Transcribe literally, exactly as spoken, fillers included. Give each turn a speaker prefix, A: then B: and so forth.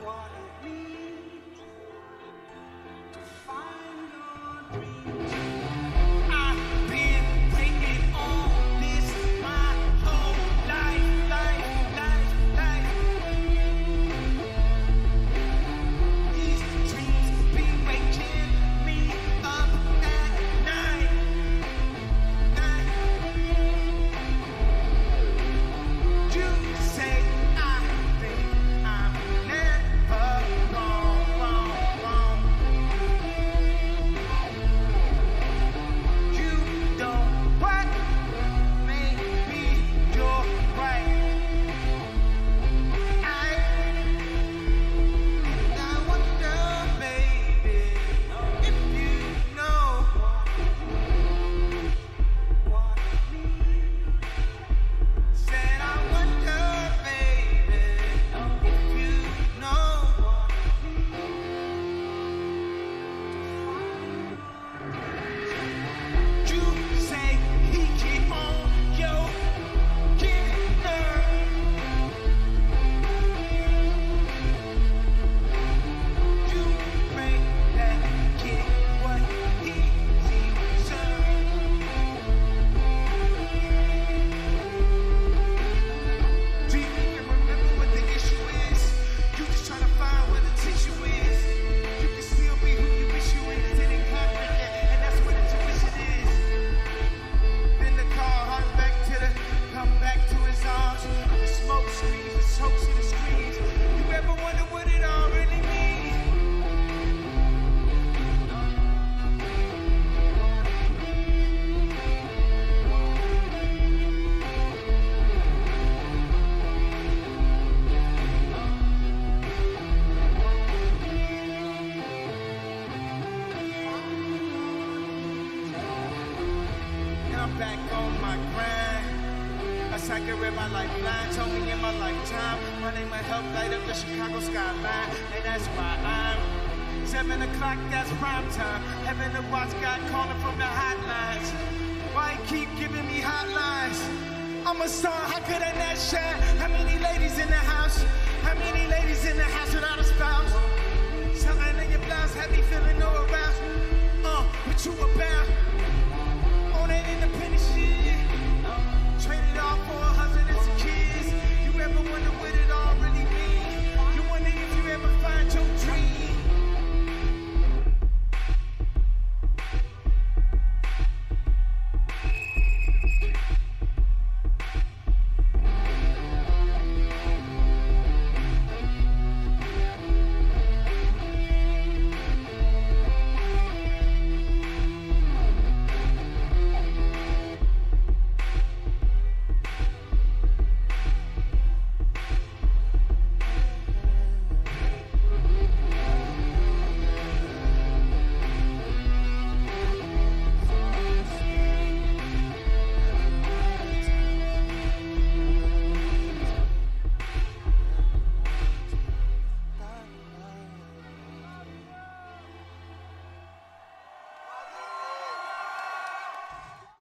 A: what it means to find your dreams. I've been waiting on this my whole life, life, life, life. These dreams be waking me up at night, night. You say I think I'm never wrong, wrong, wrong. You don't what? Maybe you're right. I and I wonder, baby, if you know what it means. Said I wonder, baby, if you know what it means. You say he keep on your getting her. You make that kid what he deserves. Do you even remember what the issue is? You just trying to find where the tissue is. You can still be who you wish you is. It ain't happened yet, and that's what intuition is. Then the car hung back to the, come back to his arms. The smoke screens, the chokes and the screams. You ever wonder what it all really means? And I'm back on my grind. A psychic read my lifeline, told me in my lifetime, my name will help light up the Chicago skyline. And that's why I'm seven o'clock, that's prime time. Heaven to watch God calling from the hotlines. Why he keep giving me hotlines? I'm a star, how could I not shine? How many ladies in the house? How many ladies in the house?